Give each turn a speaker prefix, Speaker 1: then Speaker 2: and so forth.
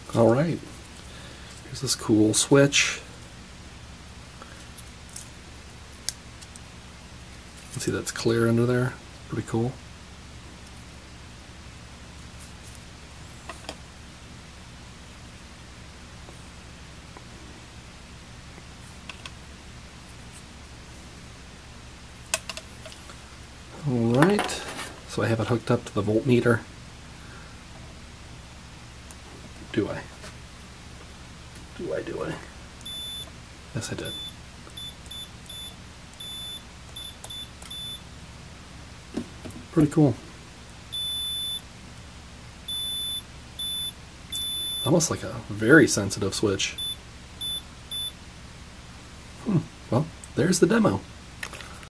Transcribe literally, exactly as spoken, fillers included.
Speaker 1: Alright, here's this cool switch. You can see that's clear under there. Pretty cool. Alright, so I have it hooked up to the voltmeter. Do I? Do I, do I? Yes, I did. Pretty cool. Almost like a very sensitive switch. Hmm. Well, there's the demo.